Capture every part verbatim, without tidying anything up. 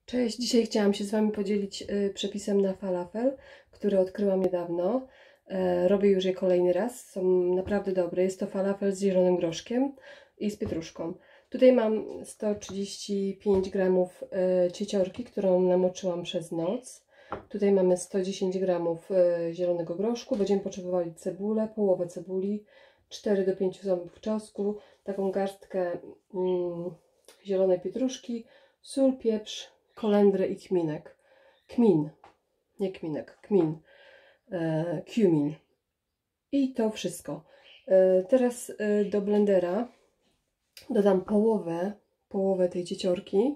Cześć, dzisiaj chciałam się z Wami podzielić y, przepisem na falafel, który odkryłam niedawno. E, robię już je kolejny raz, są naprawdę dobre. Jest to falafel z zielonym groszkiem i z pietruszką. Tutaj mam sto trzydzieści pięć gramów y, cieciorki, którą namoczyłam przez noc. Tutaj mamy sto dziesięć gramów y, zielonego groszku. Będziemy potrzebowali cebulę, połowę cebuli, cztery do pięciu ząbków czosnku, taką garstkę mm, zielonej pietruszki, sól, pieprz, kolendrę i kminek. Kmin, nie kminek, kmin. E, cumin. I to wszystko. E, teraz e, do blendera dodam połowę, połowę tej cieciorki.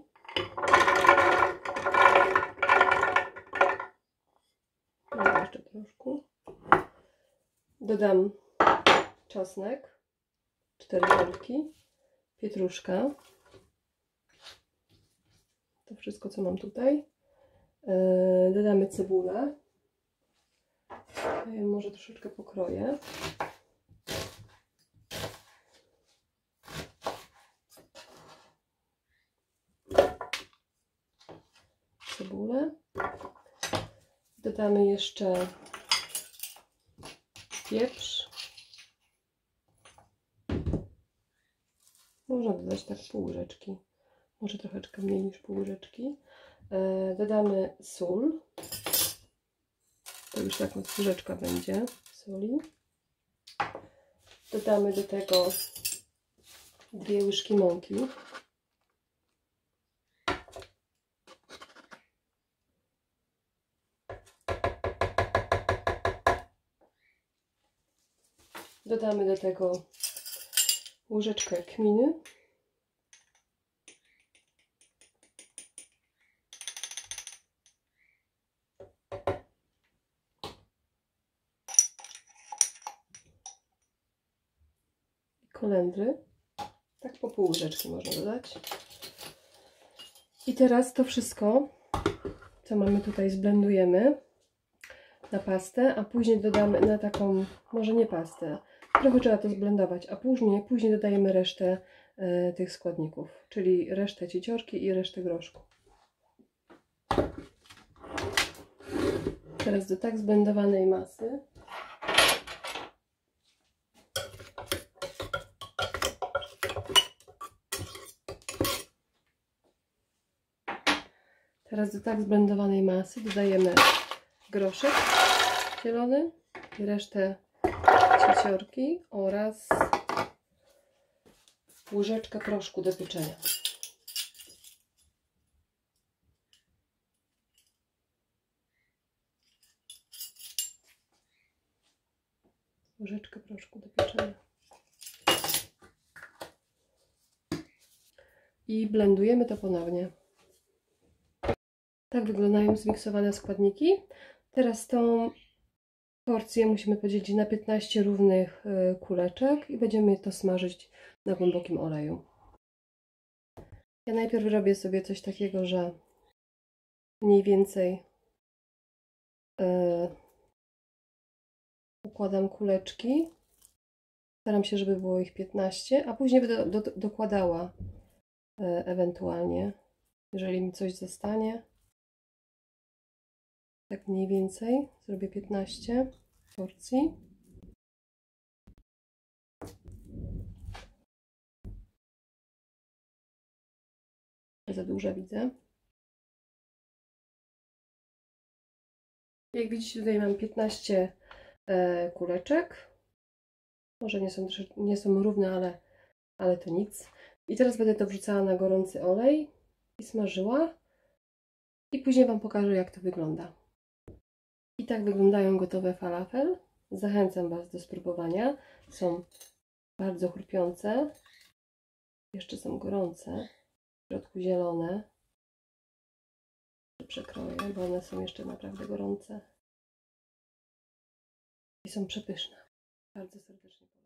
Dodam jeszcze troszkę. Dodam czosnek, cztery ząbki, pietruszka. To wszystko, co mam tutaj. E, dodamy cebulę. Ja może troszeczkę pokroję. Cebulę. Dodamy jeszcze pieprz. Można dodać tak pół łyżeczki. Może troszeczkę mniej niż pół łyżeczki. E, dodamy sól. To już tak łyżeczka będzie soli. Dodamy do tego dwie łyżki mąki. Dodamy do tego łyżeczkę kminy. Kolendry. Tak po pół łyżeczki można dodać. I teraz to wszystko, co mamy tutaj, zblendujemy na pastę, a później dodamy na taką, może nie pastę, trochę trzeba to zblendować, a później, później dodajemy resztę e, tych składników, czyli resztę cieciorki i resztę groszku. Teraz do tak zblendowanej masy Teraz do tak zblendowanej masy dodajemy groszek zielony i resztę cieciorki oraz łyżeczkę proszku do pieczenia. Łyżeczkę proszku do pieczenia. I blendujemy to ponownie. Tak wyglądają zmiksowane składniki. Teraz tą porcję musimy podzielić na piętnaście równych kuleczek i będziemy to smażyć na głębokim oleju. Ja najpierw robię sobie coś takiego, że mniej więcej yy, układam kuleczki. Staram się, żeby było ich piętnaście, a później będę do, do, dokładała yy, ewentualnie, jeżeli mi coś zostanie. Tak mniej więcej zrobię piętnaście porcji. Za duże widzę. Jak widzicie, tutaj mam piętnaście e, kuleczek. Może nie są, nie są równe, ale, ale to nic. I teraz będę to wrzucała na gorący olej i smażyła. I później Wam pokażę, jak to wygląda. I tak wyglądają gotowe falafel. Zachęcam Was do spróbowania. Są bardzo chrupiące. Jeszcze są gorące. W środku zielone. Przekroję, bo one są jeszcze naprawdę gorące. I są przepyszne. Bardzo serdecznie.